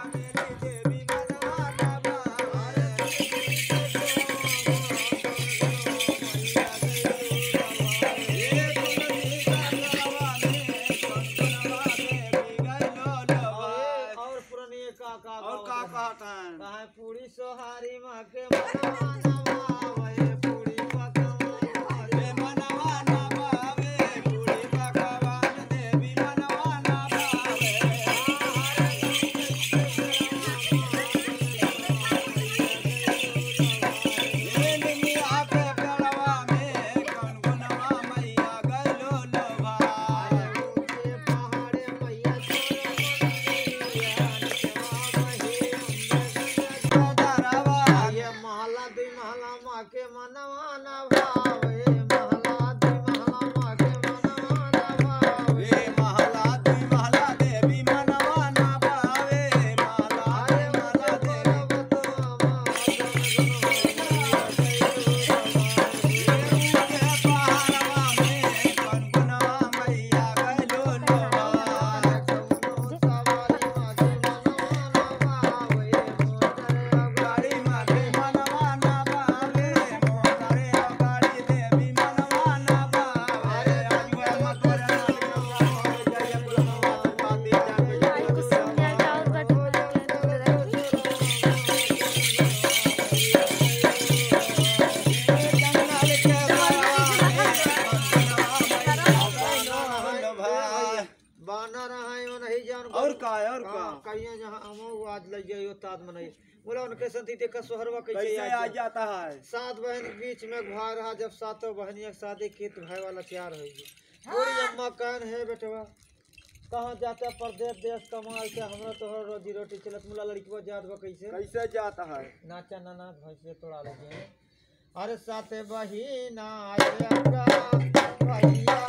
पूरी सोहारी माँ के मनवा नवावे पूरी पकवान रे मनवा नवावे पूरी पकवान देवी मनवा नवावे ये निमिया के पेड़वा में कौन गुनवा मैया गलो लोभाए ऊंचे पहाड़े मैया के मनवा न भावे महला दी महला माँ के मनवा न भावे महला दी महला देवी मनवा न भावे महला देवी पहाड़वा में कौन गुनवा मैया गलो लोभाए सवारी माँ के मनवा न भावे गाड़ी माँ के मनवा न और कहिए जहाँ हम आज लग गए ताज मनाई बोला उनके संती देखा सोहरवा कैसे आ जाता है। सात बहन के बीच में घुआ रहा जब सातों बहनिया शादी की तो भाई वाला तैयार होगी। पूरी अम्मा कहन है बेटवा कहाँ जाता परदेश देश कमाल से हमरा तो रोजी रोटी चलत मुला लड़की जात बा कैसे जाता है नाचा नाना भैंसे तोड़ा लगे अरे साथे बहिना भैया